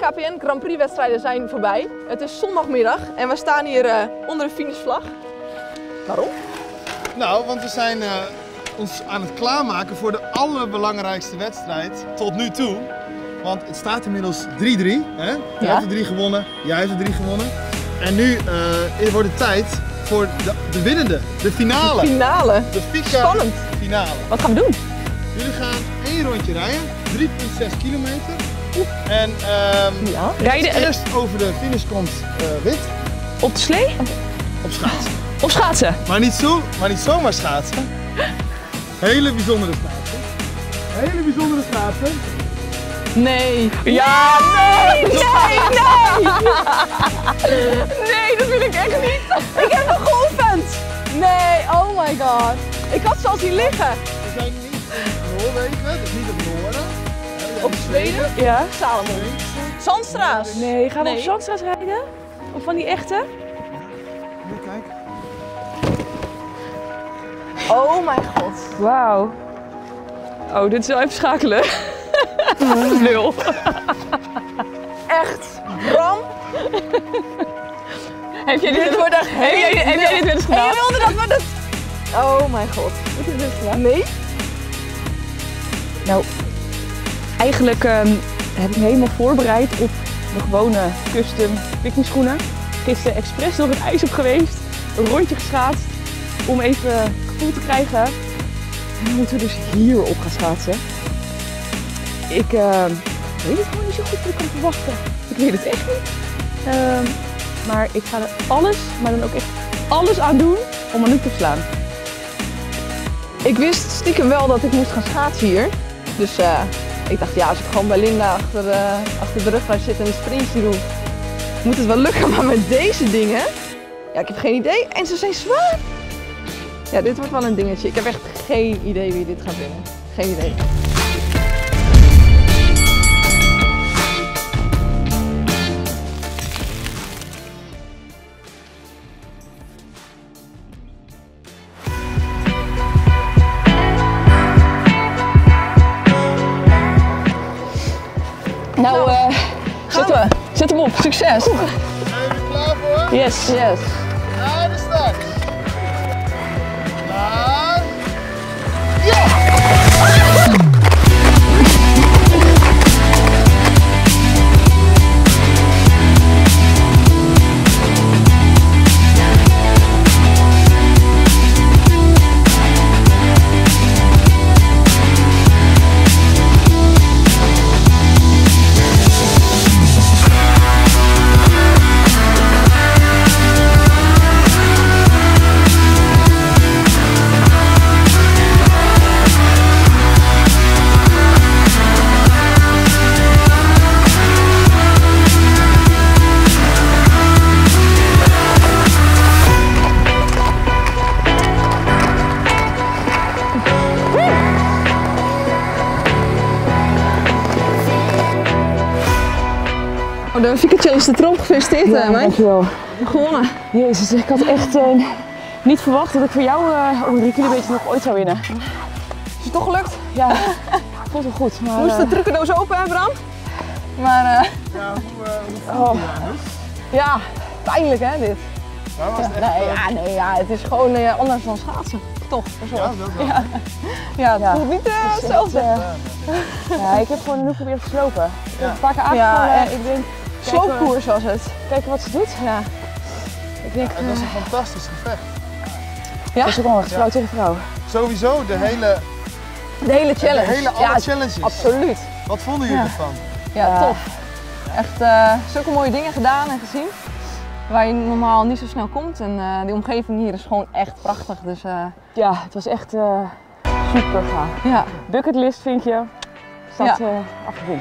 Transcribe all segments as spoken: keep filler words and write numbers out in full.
K P N Grand Prix wedstrijden zijn voorbij. Het is zondagmiddag en we staan hier uh, onder de finishvlag. Waarom? Nou, want we zijn uh, ons aan het klaarmaken voor de allerbelangrijkste wedstrijd tot nu toe. Want het staat inmiddels drie drie. Hè? Jij Ja. hebt er drie gewonnen, jij hebt er drie gewonnen. En nu uh, wordt het tijd voor de, de winnende, de finale. De finale. De Fika Spannend. finale. Wat gaan we doen? Jullie gaan één rondje rijden, drie komma zes kilometer. En um, Ja. Rijden als eerst over de finish komt uh, wit op de slee op schaatsen. of schaatsen? Maar niet, zo, maar niet zomaar schaatsen. Hele bijzondere schaatsen. Hele bijzondere schaatsen. Nee. Ja, nee, nee, nee! Nee, dat wil ik echt niet. Ik heb nog geoefend. Nee, oh my god. Ik had ze al zien liggen. We zijn niet in Noorwegen, dus niet op Noorden. We zijn Op in Zweden? Ja? Salomon. Zandstra's. Nee, gaan we Nee. op zandstraat rijden? Of van die echte? Hier, kijk. Oh mijn god. Wauw. Oh, dit is wel even schakelen. Nul. Echt. Bram. Heb jij dit, Dit wordt echt heb jij, heb jij dit wel eens En gedaan? je wilde dat we dat... Oh mijn god. Heb je dit wel eens gedaan? Nee? Nou, eigenlijk ehm, heb ik me helemaal voorbereid op de gewone custom picknickschoenen. Gisteren expres door het ijs op geweest, een rondje geschaatst om even gevoel te krijgen. En dan moeten we dus hierop gaan schaatsen. Ik ehm, weet het gewoon niet zo goed wat ik kan verwachten. Ik weet het echt niet. Ehm, maar ik ga er alles, maar dan ook echt alles aan doen om me niet te verslaan. Ik wist stiekem wel dat ik moest gaan schaatsen hier. Dus uh, ik dacht, ja, als ik gewoon bij Linda achter, uh, achter de rug blijf zitten en een sprintje doe, moet het wel lukken. Maar met deze dingen, ja, ik heb geen idee. En ze zijn zwaar. Ja, dit wordt wel een dingetje. Ik heb echt geen idee wie dit gaat winnen. Geen idee. Nou, eh Gaan we. zet hem op. Succes. Zijn jullie klaar voor? Yes. Yes. Naar de start. Klaar. Ja! Oh, de Fika Challenge is de tromp gefeliciteerd, Ja, hè, meid. dankjewel. Gewonnen. Jezus, ik had echt eh, niet verwacht dat ik voor jou uh, op een drie kilometer nog ooit zou winnen. Is het toch gelukt? Ja, voelt wel goed. Maar, Moest de eh, trucendoos open, hè, Bram? Maar uh, Ja, hoe, uh, hoe voel Oh. je je aan, dus? ja, pijnlijk hè, dit. Nou, was het echt, Nee, uh, ja, nee, ja, het is gewoon uh, anders dan schaatsen. Toch, dat is wel. ja, dat wel. Ja, ja, het Ja. voelt niet uh, het is hetzelfde. echt, eh, ja, ik heb gewoon genoeg proberen te slopen. Ik heb Ja. een paar keer Ja, aangevallen. echt. Ik denk, Sloopkoers was het. kijken wat ze doet. Ja. Ik denk, En dat is eh, een fantastisch gevecht. Ja? dat is ook wel echt vrouw tegen vrouw. Sowieso de hele, De hele challenge. de hele alle ja, challenges. absoluut. Wat vonden jullie Ja. ervan? Ja, Ja. tof. Echt uh, zulke mooie dingen gedaan en gezien. Waar je normaal niet zo snel komt. En uh, die omgeving hier is gewoon echt prachtig. Dus uh, Ja, het was echt uh, super gaaf. ja. Bucketlist vind je, staat Ja. uh, afgerond.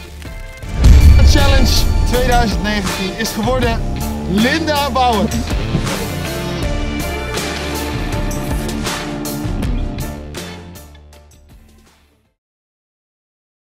Challenge twintig negentien is geworden Linda Bouwer.